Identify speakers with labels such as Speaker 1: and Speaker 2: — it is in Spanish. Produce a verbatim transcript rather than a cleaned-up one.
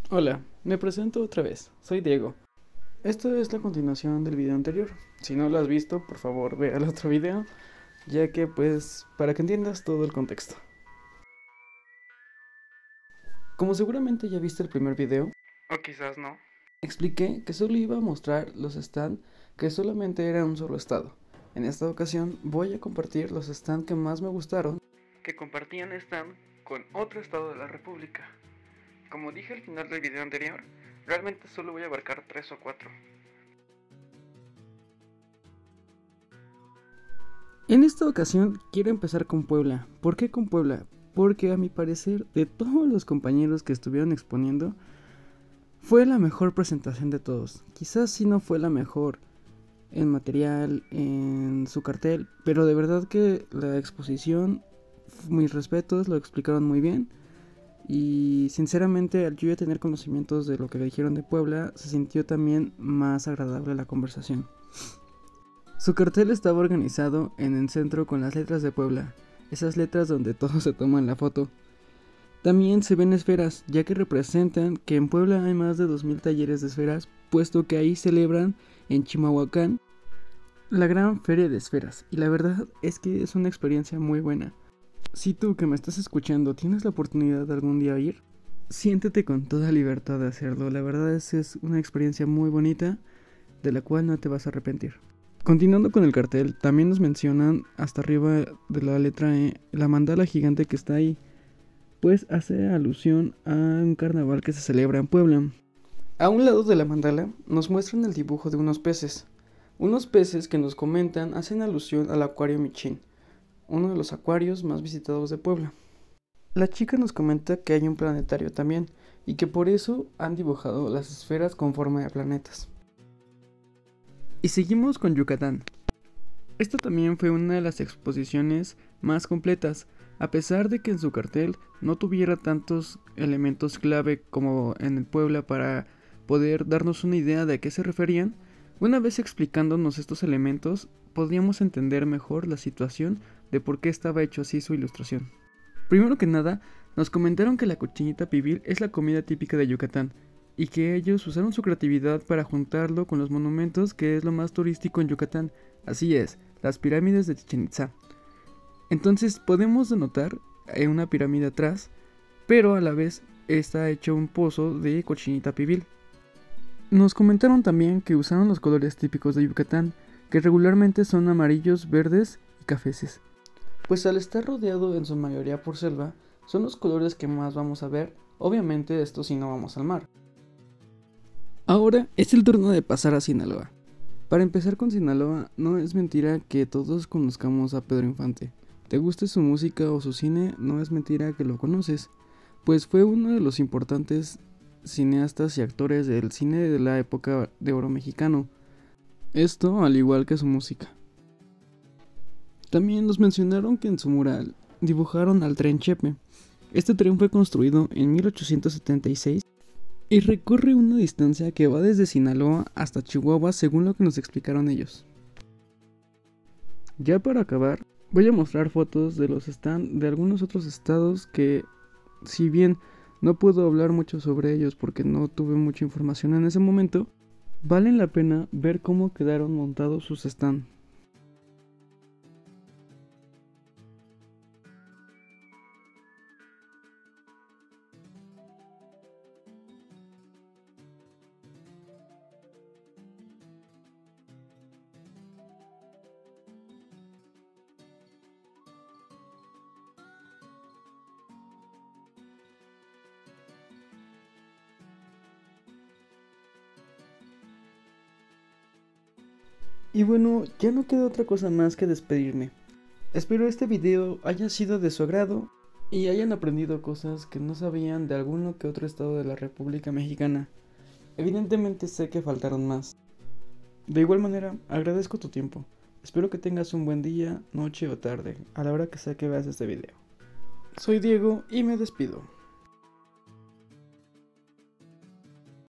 Speaker 1: Hola, me presento otra vez, soy Diego. Esto es la continuación del video anterior. Si no lo has visto, por favor ve al otro video, ya que pues para que entiendas todo el contexto. Como seguramente ya viste el primer video, o quizás no, expliqué que solo iba a mostrar los stands que solamente eran un solo estado. En esta ocasión voy a compartir los stands que más me gustaron, que compartían stand con otro estado de la república. Como dije al final del video anterior, realmente solo voy a abarcar tres o cuatro. En esta ocasión quiero empezar con Puebla. ¿Por qué con Puebla? Porque a mi parecer, de todos los compañeros que estuvieron exponiendo, fue la mejor presentación de todos. Quizás sí no fue la mejor en material, en su cartel, pero de verdad que la exposición, mis respetos, lo explicaron muy bien. Y sinceramente, al yo ya tener conocimientos de lo que dijeron de Puebla, se sintió también más agradable la conversación. Su cartel estaba organizado en el centro con las letras de Puebla, esas letras donde todos se toman la foto. También se ven esferas, ya que representan que en Puebla hay más de dos mil talleres de esferas, puesto que ahí celebran en Chimalhuacán la gran feria de esferas, y la verdad es que es una experiencia muy buena. Si tú que me estás escuchando tienes la oportunidad de algún día ir, siéntete con toda libertad de hacerlo. La verdad es que es una experiencia muy bonita, de la cual no te vas a arrepentir. Continuando con el cartel, también nos mencionan hasta arriba de la letra E, la mandala gigante que está ahí, pues hace alusión a un carnaval que se celebra en Puebla. A un lado de la mandala nos muestran el dibujo de unos peces. Unos peces que nos comentan hacen alusión al acuario Michín, uno de los acuarios más visitados de Puebla. La chica nos comenta que hay un planetario también, y que por eso han dibujado las esferas con forma de planetas. Y seguimos con Yucatán. Esta también fue una de las exposiciones más completas, a pesar de que en su cartel no tuviera tantos elementos clave como en el Puebla para poder darnos una idea de a qué se referían. Una vez explicándonos estos elementos, podríamos entender mejor la situación de por qué estaba hecho así su ilustración. Primero que nada, nos comentaron que la cochinita pibil es la comida típica de Yucatán, y que ellos usaron su creatividad para juntarlo con los monumentos que es lo más turístico en Yucatán, así es, las pirámides de Chichén Itzá. Entonces podemos denotar una pirámide atrás, pero a la vez está hecho un pozo de cochinita pibil. Nos comentaron también que usaron los colores típicos de Yucatán, que regularmente son amarillos, verdes y cafeces. Pues al estar rodeado en su mayoría por selva, son los colores que más vamos a ver, obviamente esto si no vamos al mar. Ahora es el turno de pasar a Sinaloa. Para empezar con Sinaloa, no es mentira que todos conozcamos a Pedro Infante. Te guste su música o su cine, no es mentira que lo conoces, pues fue uno de los importantes cineastas y actores del cine de la época de oro mexicano. Esto al igual que su música. También nos mencionaron que en su mural dibujaron al tren Chepe. Este tren fue construido en mil ochocientos setenta y seis y recorre una distancia que va desde Sinaloa hasta Chihuahua, según lo que nos explicaron ellos. Ya para acabar, voy a mostrar fotos de los stands de algunos otros estados que, si bien no puedo hablar mucho sobre ellos porque no tuve mucha información en ese momento, valen la pena ver cómo quedaron montados sus stands. Y bueno, ya no queda otra cosa más que despedirme. Espero este video haya sido de su agrado y hayan aprendido cosas que no sabían de alguno que otro estado de la República Mexicana. Evidentemente sé que faltaron más. De igual manera, agradezco tu tiempo. Espero que tengas un buen día, noche o tarde, a la hora que sea que veas este video. Soy Diego y me despido.